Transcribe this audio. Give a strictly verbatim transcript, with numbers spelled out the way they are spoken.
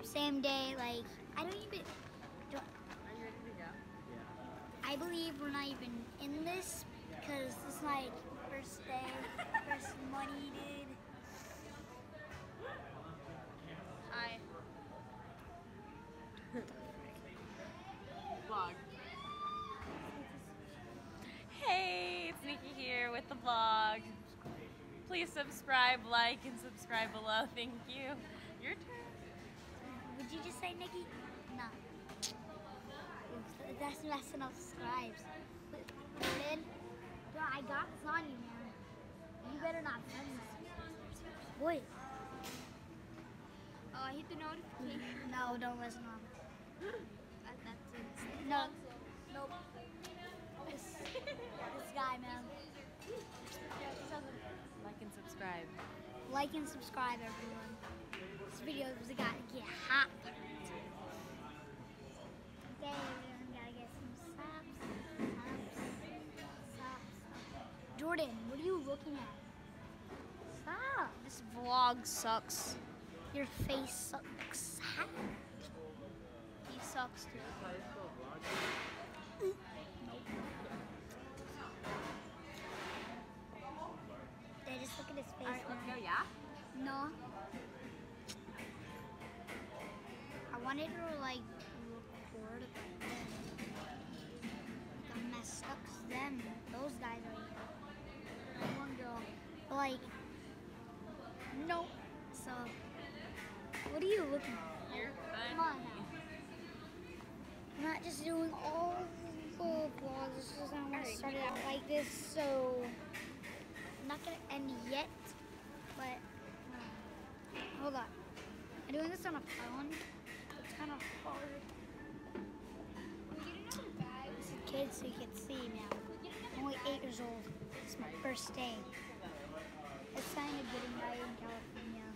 same day. Like I don't even. Don't, Are you ready to go? Yeah. I believe we're not even in this because this is like first day, first money, dude. Hi. Vlog. Hey, it's Nikki here with the vlog. Please subscribe, like, and subscribe below. Thank you. Your turn. Would you just say Nikki? No. That's less than enough subscribes. Jordan, I got this on you, man. You better not send this. Boy. Oh, I hit the notification. No, don't listen on it. That, that's it. No. Nope. This, this guy, man. Like and subscribe. Like and subscribe, everyone. This video was gotta get hot. Okay, everyone gotta get some subs. Subs. Subs. Jordan, what are you looking at? Stop. This vlog sucks. Your face sucks. He sucks too. They just look at his face. Alright, let's man. go, yeah? No. I wanted to like record it, but then got messed up 'cause them, those guys right here. That one girl. But like, no. So, what are you looking at? You're Come on now. I'm not just doing all the vlogs. This is not going to start it out like this, so I'm not going to end yet. But, um, hold on. I'm doing this on a phone. It's kind of hard. This is kids, so you can see now. I'm only eight years old. It's my first day. It's kind of getting right in California.